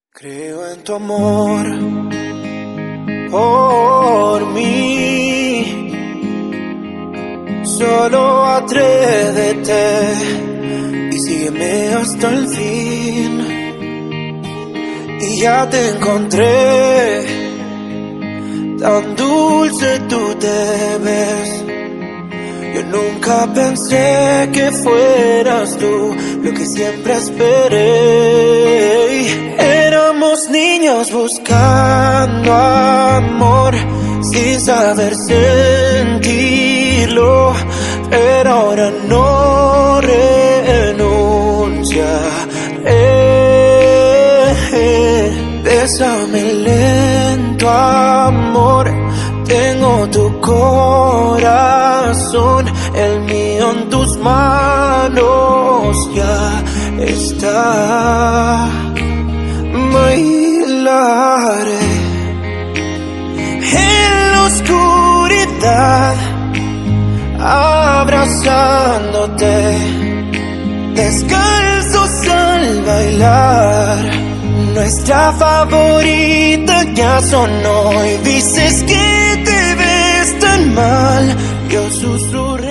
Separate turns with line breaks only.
Creo en tu amor por mí. Solo atrévete y sígueme hasta el fin. Y ya te encontré, tan dulce tú te ves. Yo nunca pensé que fueras tú lo que siempre esperé. Éramos niños buscando amor sin saber sentirlo, pero ahora no renunciaré. Bésame lento, amor. Tengo tu corazón, el mío en tus manos ya está. Bailaré en la oscuridad, abrazándote, descalzos al bailar. Nuestra favorita ya sonó y dices que te ves tan mal. Yo susurré.